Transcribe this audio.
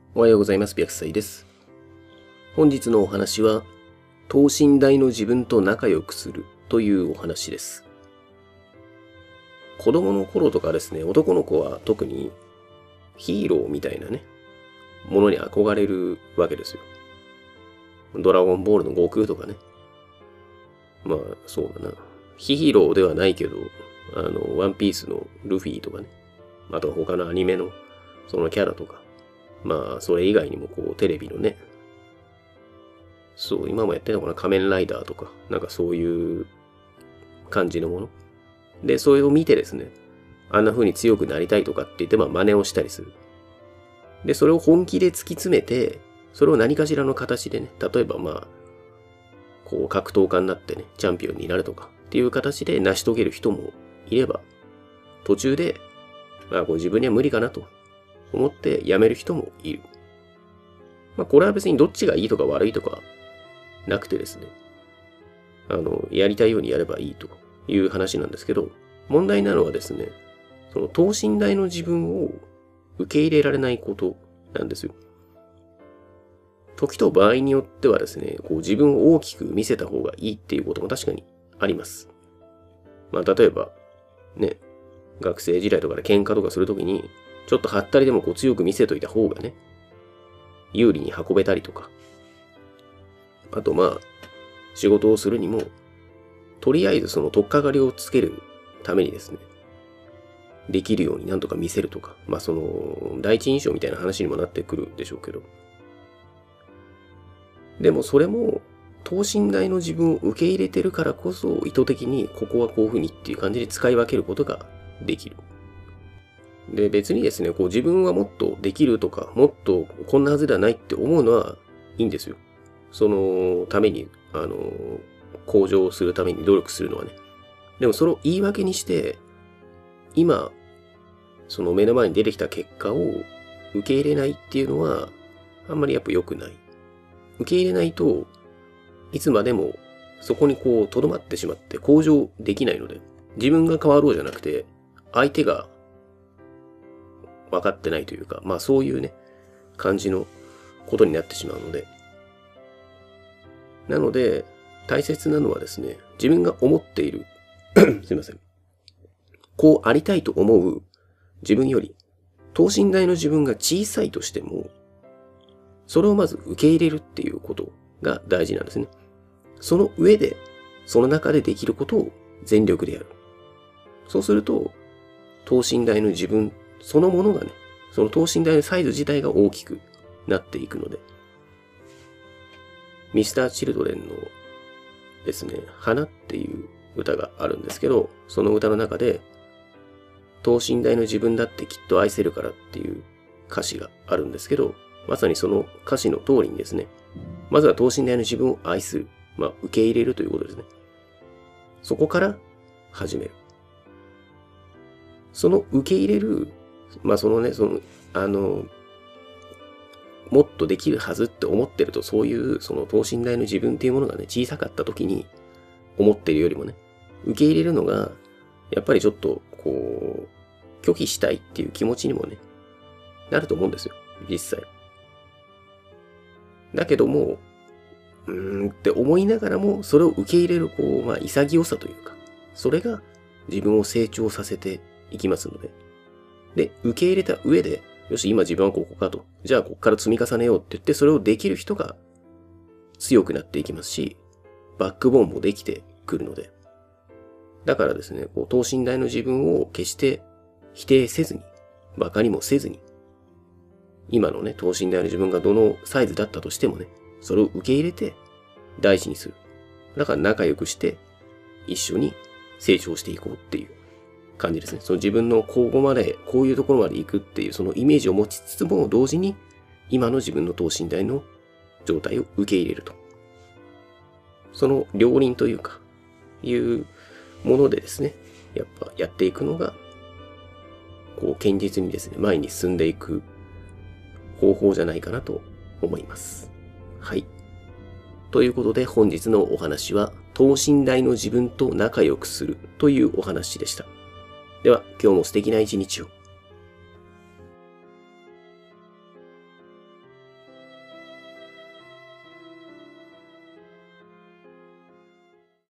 おはようございます。白菜です。本日のお話は、等身大の自分と仲良くするというお話です。子供の頃とかですね、男の子は特にヒーローみたいなね、ものに憧れるわけですよ。ドラゴンボールの悟空とかね。まあ、そうだな。ヒーローではないけど、ワンピースのルフィとかね。あと他のアニメのそのキャラとか。まあ、それ以外にもテレビのね。そう、今もやってるのかな、仮面ライダーとか。なんかそういう感じのもの。で、それを見てですね。あんな風に強くなりたいとかって言って、真似をしたりする。で、それを本気で突き詰めて、それを何かしらの形でね、例えば格闘家になってね、チャンピオンになるとかっていう形で成し遂げる人もいれば、途中で、自分には無理かなと思ってやめる人もいる。これは別にどっちがいいとか悪いとかなくてですね、やりたいようにやればいいという話なんですけど、問題なのはですね、その等身大の自分を受け入れられないことなんですよ。時と場合によってはですね、自分を大きく見せた方がいいっていうことも確かにあります。例えば、ね、学生時代とかで喧嘩とかするときに、ちょっとはったりでも強く見せといた方がね、有利に運べたりとか。あと仕事をするにも、とりあえずその取っかかりをつけるためにですね、できるようになんとか見せるとか、その第一印象みたいな話にもなってくるでしょうけど。でもそれも、等身大の自分を受け入れてるからこそ、意図的にここはこういう風にっていう感じで使い分けることができる。で、別にですね、自分はもっとできるとか、もっとこんなはずではないって思うのはいいんですよ。そのために、向上するために努力するのはね。でもそれを言い訳にして、今、その目の前に出てきた結果を受け入れないっていうのは、あんまりやっぱ良くない。受け入れないと、いつまでもそこに留まってしまって向上できないので、自分が変わろうじゃなくて、相手が分かってないというか、そういうね、感じのことになってしまうので。なので、大切なのはですね、自分が思っている、すいません。こうありたいと思う自分より、等身大の自分が小さいとしても、それをまず受け入れるっていうことが大事なんですね。その上で、その中でできることを全力でやる。そうすると、等身大の自分そのものがね、その等身大のサイズ自体が大きくなっていくので、ミスター・チルドレンのですね、花っていう歌があるんですけど、その歌の中で、等身大の自分だってきっと愛せるからっていう歌詞があるんですけど、まさにその歌詞の通りにですね、まずは等身大の自分を愛する、受け入れるということですね。そこから始める。その受け入れる、もっとできるはずって思ってると、そういうその等身大の自分っていうものがね、小さかった時に思ってるよりもね、受け入れるのが、やっぱりちょっと拒否したいっていう気持ちにもね、なると思うんですよ、実際。だけども、って思いながらも、それを受け入れる潔さというか、それが自分を成長させていきますので。で、受け入れた上で、よし、今自分はここかと。じゃあ、ここから積み重ねようって言って、それをできる人が強くなっていきますし、バックボーンもできてくるので。だからですね、等身大の自分を決して否定せずに、馬鹿にもせずに、今のね、等身大の自分がどのサイズだったとしてもね、それを受け入れて大事にする。だから仲良くして、一緒に成長していこうっていう感じですね。その自分のこういうところまで行くっていうそのイメージを持ちつつも同時に今の自分の等身大の状態を受け入れると。その両輪というか、いうものでですね、やっぱやっていくのが、堅実にですね、前に進んでいく方法じゃないかなと思います。はい。ということで本日のお話は、等身大の自分と仲良くするというお話でした。では、今日も素敵な一日を。